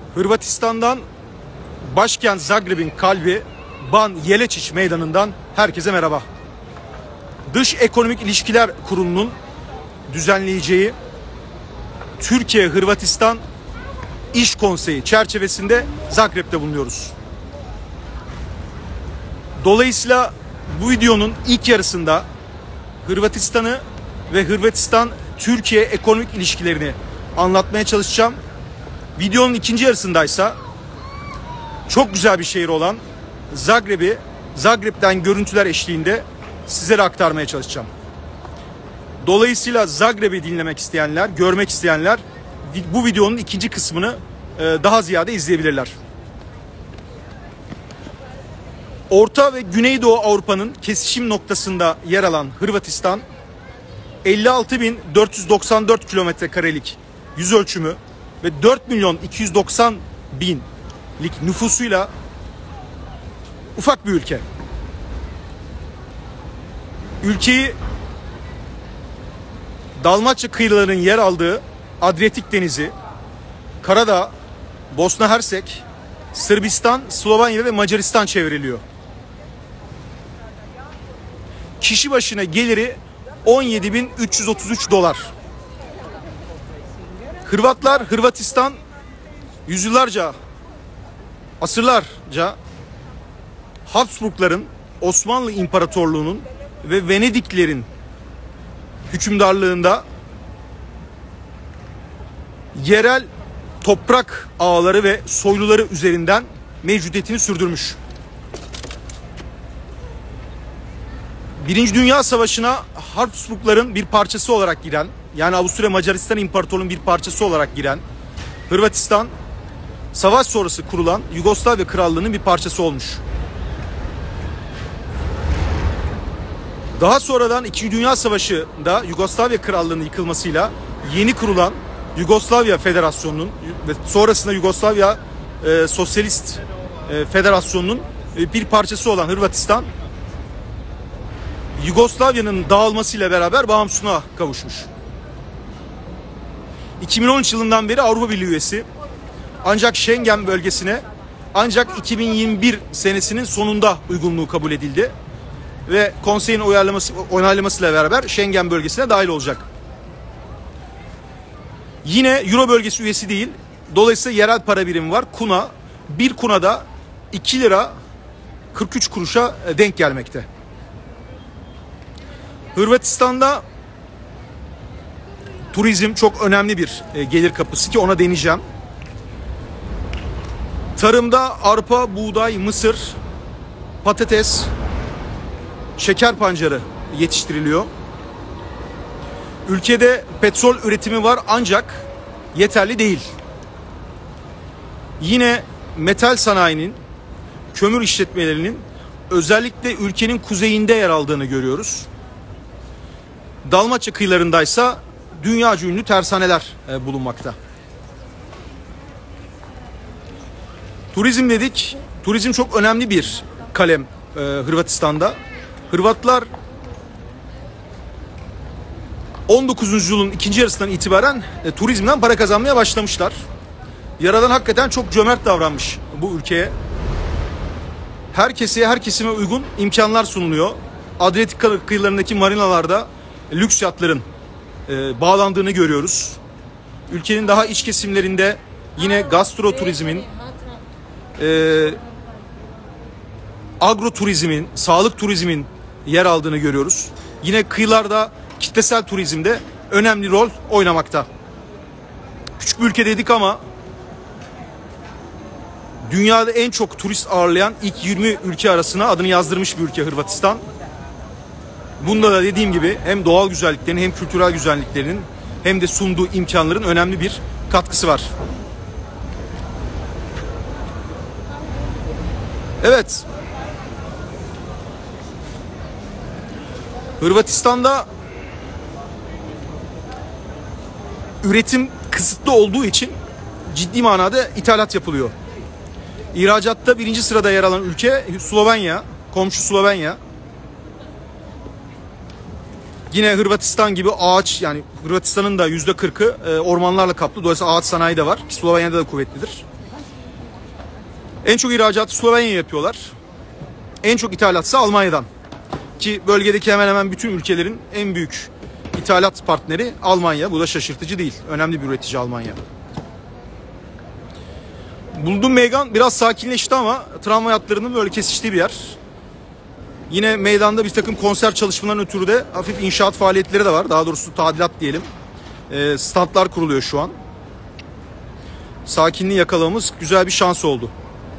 Hırvatistan'dan başkent Zagreb'in kalbi Ban Jelačić Meydanı'ndan herkese merhaba. Dış Ekonomik İlişkiler Kurulu'nun düzenleyeceği Türkiye-Hırvatistan İş Konseyi çerçevesinde Zagreb'te bulunuyoruz. Dolayısıyla bu videonun ilk yarısında Hırvatistan'ı ve Hırvatistan-Türkiye ekonomik ilişkilerini anlatmaya çalışacağım. Videonun ikinci yarısındaysa çok güzel bir şehir olan Zagreb'den görüntüler eşliğinde sizlere aktarmaya çalışacağım. Dolayısıyla Zagreb'i dinlemek isteyenler, görmek isteyenler bu videonun ikinci kısmını daha ziyade izleyebilirler. Orta ve Güneydoğu Avrupa'nın kesişim noktasında yer alan Hırvatistan, 56.494 kilometrekarelik yüz ölçümü ve 4.290.000'lik nüfusuyla ufak bir ülke. Ülkeyi Dalmaçya kıyılarının yer aldığı Adriyatik Denizi, Karadağ, Bosna Hersek, Sırbistan, Slovenya ve Macaristan çevriliyor. Kişi başına geliri 17.333 dolar. Hırvatlar, Hırvatistan yüzyıllarca, asırlarca Habsburgların, Osmanlı İmparatorluğu'nun ve Venediklerin hükümdarlığında yerel toprak ağları ve soyluları üzerinden mevcudiyetini sürdürmüş. Birinci Dünya Savaşı'na Habsburgların bir parçası olarak giren, yani Avusturya Macaristan İmparatorluğu'nun bir parçası olarak giren Hırvatistan, savaş sonrası kurulan Yugoslavya Krallığı'nın bir parçası olmuş. Daha sonradan İkinci Dünya Savaşı'nda Yugoslavya Krallığı'nın yıkılmasıyla yeni kurulan Yugoslavya Federasyonu'nun ve sonrasında Yugoslavya Sosyalist Federasyonu'nun bir parçası olan Hırvatistan, Yugoslavya'nın dağılmasıyla beraber bağımsızlığına kavuşmuş. 2013 yılından beri Avrupa Birliği üyesi, ancak Schengen bölgesine ancak 2021 senesinin sonunda uygunluğu kabul edildi ve konseyin onaylamasıyla beraber Schengen bölgesine dahil olacak. Yine Euro bölgesi üyesi değil. Dolayısıyla yerel para birimi var. Kuna. Bir kunada 2 lira 43 kuruşa denk gelmekte. Hırvatistan'da turizm çok önemli bir gelir kapısı ki ona değineceğim. Tarımda arpa, buğday, mısır, patates, şeker pancarı yetiştiriliyor. Ülkede petrol üretimi var ancak yeterli değil. Yine metal sanayinin, kömür işletmelerinin özellikle ülkenin kuzeyinde yer aldığını görüyoruz. Dalmaçya kıyılarındaysa dünyaca ünlü tersaneler bulunmakta. Turizm dedik. Turizm çok önemli bir kalem Hırvatistan'da. Hırvatlar 19. yüzyılın ikinci yarısından itibaren turizmden para kazanmaya başlamışlar. Yaradan hakikaten çok cömert davranmış bu ülkeye. Her kesime uygun imkanlar sunuluyor. Adriyatik kıyılarındaki marinalarda lüks yatların bağlandığını görüyoruz. Ülkenin daha iç kesimlerinde yine gastroturizmin, agroturizmin, sağlık turizmin yer aldığını görüyoruz. Yine kıyılarda kitlesel turizmde önemli rol oynamakta. Küçük bir ülke dedik ama dünyada en çok turist ağırlayan ilk 20 ülke arasına adını yazdırmış bir ülke Hırvatistan. Bunda da dediğim gibi hem doğal güzelliklerin hem kültürel güzelliklerinin hem de sunduğu imkanların önemli bir katkısı var. Evet. Hırvatistan'da üretim kısıtlı olduğu için ciddi manada ithalat yapılıyor. İhracatta birinci sırada yer alan ülke Slovenya, komşu Slovenya. Yine Hırvatistan gibi ağaç, yani Hırvatistan'ın da %40'ı ormanlarla kaplı. Dolayısıyla ağaç sanayi de var. Slovenya'da da kuvvetlidir. En çok ihracatı Slovenya yapıyorlar. En çok ithalatsa Almanya'dan. Ki bölgedeki hemen hemen bütün ülkelerin en büyük ithalat partneri Almanya. Bu da şaşırtıcı değil. Önemli bir üretici Almanya. Bulunduğum meydan biraz sakinleşti ama tramvay hatlarının böyle kesiştiği bir yer. Yine meydanda bir takım konser çalışmalarının ötürü de hafif inşaat faaliyetleri de var. Daha doğrusu tadilat diyelim. Standlar kuruluyor şu an. Sakinliği yakalamamız güzel bir şans oldu.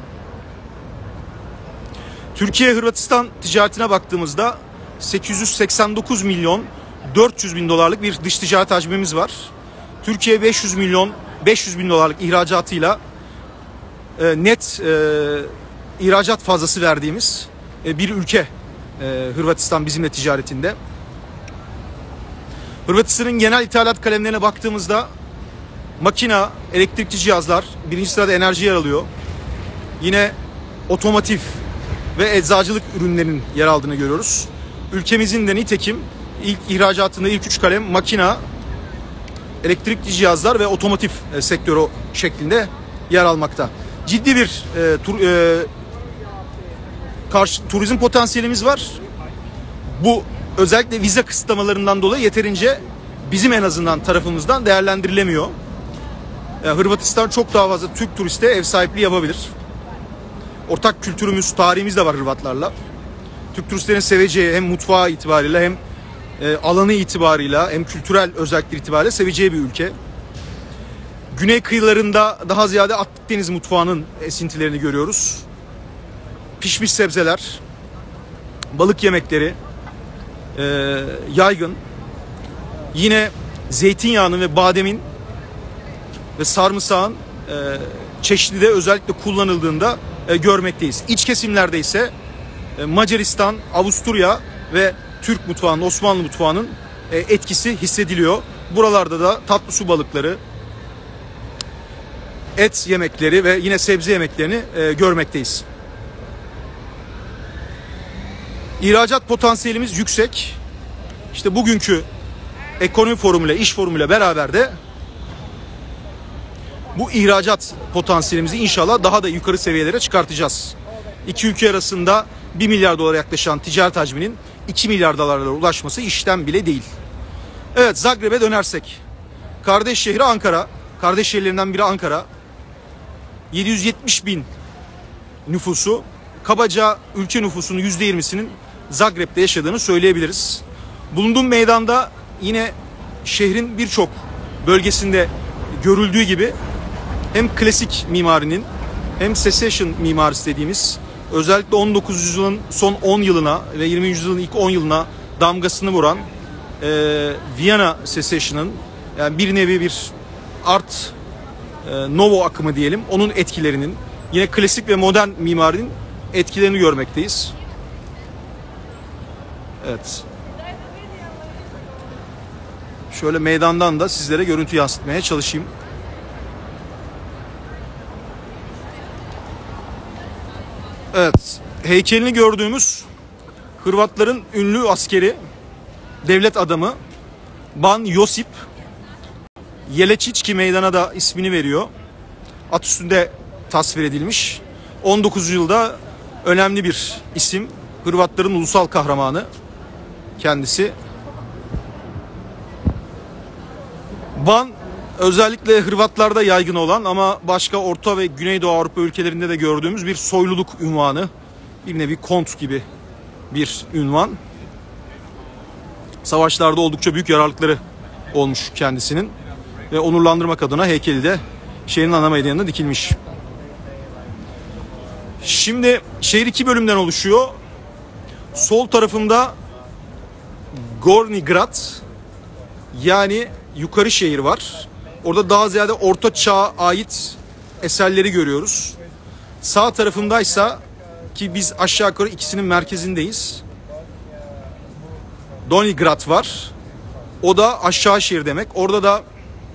Türkiye-Hırvatistan ticaretine baktığımızda 889 milyon 400 bin dolarlık bir dış ticaret hacmimiz var. Türkiye 500 milyon 500 bin dolarlık ihracatıyla net ihracat fazlası verdiğimiz bir ülke Hırvatistan bizimle ticaretinde. Hırvatistan'ın genel ithalat kalemlerine baktığımızda makina, elektrikli cihazlar birinci sırada enerji yer alıyor. Yine otomotiv ve eczacılık ürünlerinin yer aldığını görüyoruz. Ülkemizin de nitekim ilk ihracatında ilk 3 kalem makina, elektrikli cihazlar ve otomotiv sektörü şeklinde yer almakta. Ciddi bir turizm potansiyelimiz var. Bu özellikle vize kısıtlamalarından dolayı yeterince bizim en azından tarafımızdan değerlendirilemiyor. Hırvatistan çok daha fazla Türk turiste ev sahipliği yapabilir. Ortak kültürümüz, tarihimiz de var Hırvatlarla. Türk turistlerin seveceği hem mutfağı itibariyle hem alanı itibarıyla hem kültürel özellikleri itibariyle seveceği bir ülke. Güney kıyılarında daha ziyade Akdeniz mutfağının esintilerini görüyoruz. Pişmiş sebzeler, balık yemekleri yaygın. Yine zeytinyağının ve bademin ve sarımsağın çeşitli de özellikle kullanıldığında görmekteyiz. İç kesimlerde ise Macaristan, Avusturya ve Türk mutfağının, Osmanlı mutfağının etkisi hissediliyor. Buralarda da tatlı su balıkları, et yemekleri ve yine sebze yemeklerini görmekteyiz. İhracat potansiyelimiz yüksek. İşte bugünkü ekonomi forumuyla, iş forumuyla beraber de bu ihracat potansiyelimizi inşallah daha da yukarı seviyelere çıkartacağız. İki ülke arasında 1 milyar dolara yaklaşan ticaret hacminin 2 milyar dolara ulaşması işten bile değil. Evet, Zagreb'e dönersek. Kardeş şehri Ankara. Kardeş şehirlerinden biri Ankara. 770 bin nüfusu. Kabaca ülke nüfusunun %20'sinin Zagreb'te yaşadığını söyleyebiliriz. Bulunduğum meydanda yine şehrin birçok bölgesinde görüldüğü gibi hem klasik mimarinin hem Secession mimarisi dediğimiz özellikle 19. yüzyılın son 10 yılına ve 20. yüzyılın ilk 10 yılına damgasını vuran Viyana Secession'ın yani bir nevi bir Art Nouveau akımı diyelim, onun etkilerinin yine klasik ve modern mimarinin etkilerini görmekteyiz. Evet. Şöyle meydandan da sizlere görüntü yansıtmaya çalışayım. Evet. Heykelini gördüğümüz Hırvatların ünlü askeri, devlet adamı Ban Josip Jelačić, meydana da ismini veriyor. At üstünde tasvir edilmiş. 19. yılda önemli bir isim. Hırvatların ulusal kahramanı kendisi. Ban özellikle Hırvatlarda yaygın olan ama başka Orta ve Güneydoğu Avrupa ülkelerinde de gördüğümüz bir soyluluk unvanı. Bir nevi kont gibi bir ünvan. Savaşlarda oldukça büyük yararlıkları olmuş kendisinin. Ve onurlandırmak adına heykeli de şehrin ana meydanına dikilmiş. Şimdi şehir 2 bölümden oluşuyor. Sol tarafında Gornji Grad yani yukarı şehir var. Orada daha ziyade orta çağa ait eserleri görüyoruz. Sağ tarafındaysa ki biz aşağı yukarı ikisinin merkezindeyiz, Donji Grad var. O da aşağı şehir demek. Orada da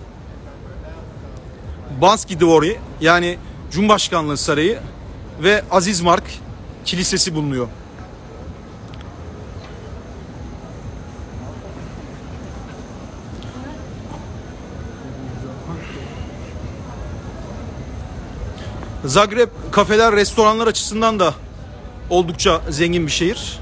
Banski Dvori yani Cumhurbaşkanlığı Sarayı ve Aziz Mark Kilisesi bulunuyor. Zagreb kafeler, restoranlar açısından da oldukça zengin bir şehir.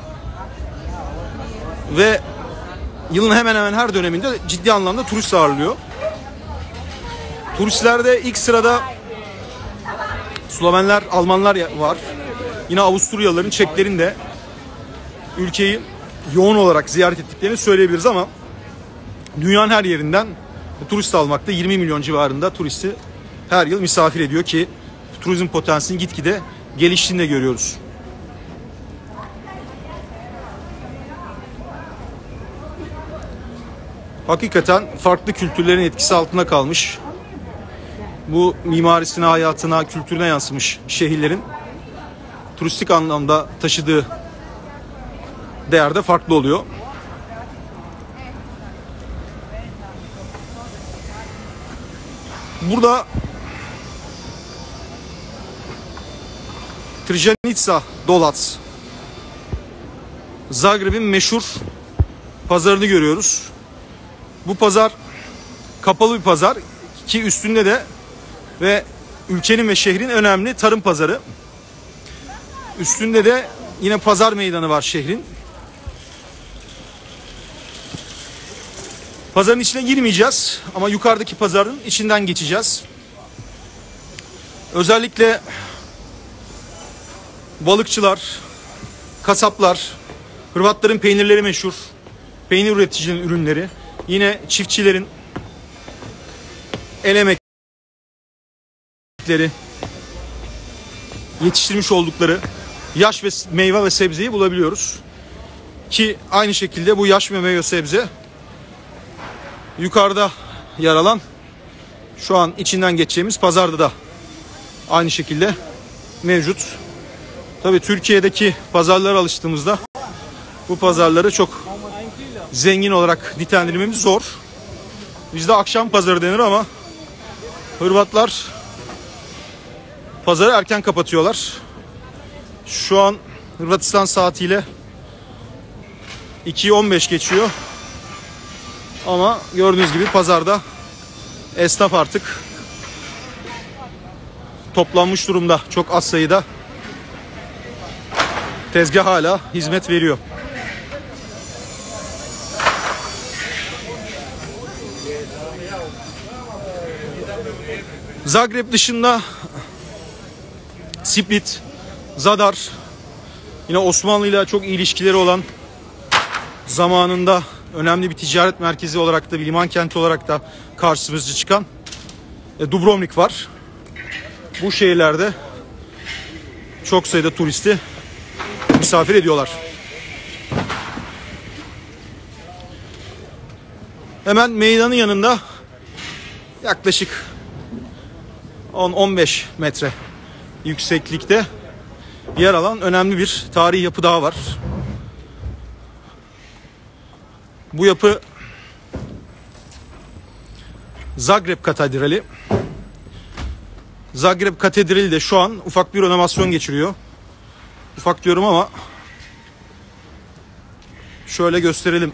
Ve yılın hemen hemen her döneminde ciddi anlamda turist ağırlıyor. Turistlerde ilk sırada Slovenler, Almanlar var. Yine Avusturyalıların, Çeklerin de ülkeyi yoğun olarak ziyaret ettiklerini söyleyebiliriz ama dünyanın her yerinden turist almakta 20 milyon civarında turisti her yıl misafir ediyor ki turizm potansiyelinin gitgide geliştiğini de görüyoruz. Hakikaten farklı kültürlerin etkisi altında kalmış, bu mimarisine, hayatına, kültürüne yansımış şehirlerin turistik anlamda taşıdığı değer de farklı oluyor. Burada Tržanica Dolac, Zagreb'in meşhur pazarını görüyoruz. Bu pazar kapalı bir pazar ki üstünde de ve ülkenin ve şehrin önemli tarım pazarı. Üstünde de yine pazar meydanı var şehrin. Pazarın içine girmeyeceğiz ama yukarıdaki pazarın içinden geçeceğiz. Özellikle balıkçılar, kasaplar, Hırvatların peynirleri meşhur. Peynir üreticilerinin ürünleri. Yine çiftçilerin el emekleri, yetiştirmiş oldukları yaş ve meyve ve sebzeyi bulabiliyoruz. Ki aynı şekilde bu yaş ve meyve sebze yukarıda yer alan şu an içinden geçeceğimiz pazarda da aynı şekilde mevcut. Tabii Türkiye'deki pazarlara alıştığımızda bu pazarları çok zengin olarak nitelendirmemiz zor. Bizde akşam pazarı denir ama Hırvatlar pazarı erken kapatıyorlar. Şu an Hırvatistan saatiyle 2:15 geçiyor. Ama gördüğünüz gibi pazarda esnaf artık toplanmış durumda. Çok az sayıda tezgah hala hizmet veriyor. Zagreb dışında Split, Zadar, yine Osmanlı ile çok ilişkileri olan, zamanında önemli bir ticaret merkezi olarak da, bir liman kenti olarak da karşımıza çıkan Dubrovnik var. Bu şehirlerde çok sayıda turisti misafir ediyorlar. Hemen meydanın yanında yaklaşık 10-15 metre yükseklikte yer alan önemli bir tarihi yapı daha var. Bu yapı Zagreb Katedrali. Zagreb Katedrali de şu an ufak bir renovasyon geçiriyor. Ufak diyorum ama şöyle gösterelim.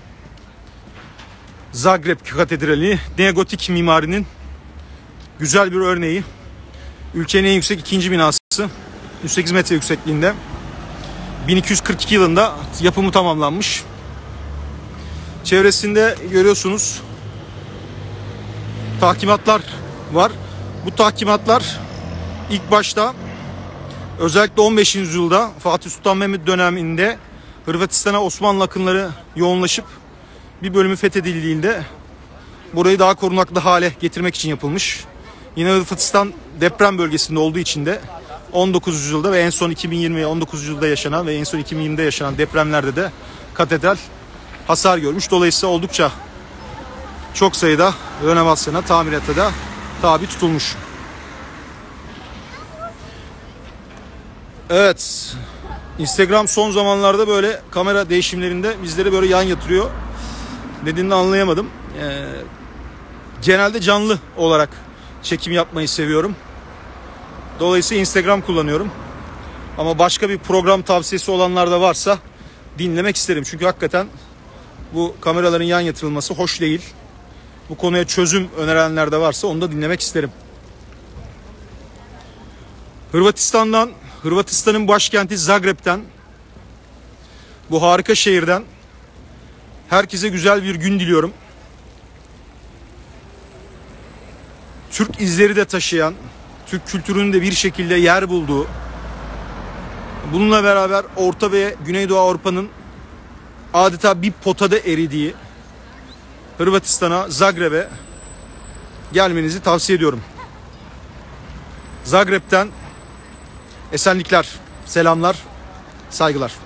Zagreb Katedrali neogotik mimarinin güzel bir örneği. Ülkenin en yüksek ikinci binası. 108 metre yüksekliğinde. 1242 yılında yapımı tamamlanmış. Çevresinde görüyorsunuz tahkimatlar var. Bu tahkimatlar ilk başta özellikle 15. yüzyılda Fatih Sultan Mehmet döneminde Hırvatistan'a Osmanlı akınları yoğunlaşıp bir bölümü fethedildiğinde burayı daha korunaklı hale getirmek için yapılmış. Yine Hırvatistan deprem bölgesinde olduğu için de 19. yüzyılda ve en son 2020 ve 19. yüzyılda yaşanan ve en son 2020'de yaşanan depremlerde de katedral hasar görmüş. Dolayısıyla oldukça çok sayıda renovasyona, tamirata da tabi tutulmuş. Evet, Instagram son zamanlarda böyle kamera değişimlerinde bizleri böyle yan yatırıyor. Dediğini anlayamadım. Genelde canlı olarak çekim yapmayı seviyorum. Dolayısıyla Instagram kullanıyorum. Ama başka bir program tavsiyesi olanlar da varsa dinlemek isterim. Çünkü hakikaten bu kameraların yan yatırılması hoş değil. Bu konuya çözüm önerenler de varsa onu da dinlemek isterim. Hırvatistan'ın başkenti Zagreb'ten, bu harika şehirden herkese güzel bir gün diliyorum. Türk izleri de taşıyan, Türk kültürünün de bir şekilde yer bulduğu, bununla beraber Orta ve Güneydoğu Avrupa'nın adeta bir potada eridiği Hırvatistan'a, Zagreb'e gelmenizi tavsiye ediyorum. Zagreb'ten esenlikler, selamlar, saygılar.